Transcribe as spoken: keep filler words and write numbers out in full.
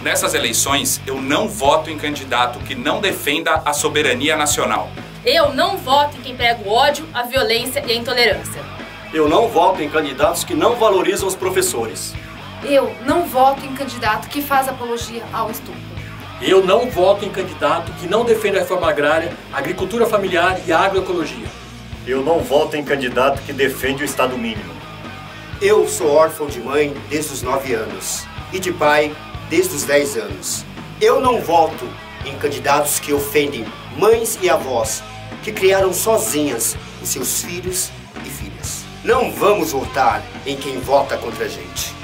Nessas eleições, eu não voto em candidato que não defenda a soberania nacional. Eu não voto em quem prega o ódio, a violência e a intolerância. Eu não voto em candidatos que não valorizam os professores. Eu não voto em candidato que faz apologia ao estupro. Eu não voto em candidato que não defende a reforma agrária, a agricultura familiar e a agroecologia. Eu não voto em candidato que defende o Estado mínimo. Eu sou órfão de mãe desde os nove anos e de pai desde os dez anos. Eu não voto em candidatos que ofendem mães e avós que criaram sozinhas os seus filhos e filhas. Não vamos votar em quem vota contra a gente.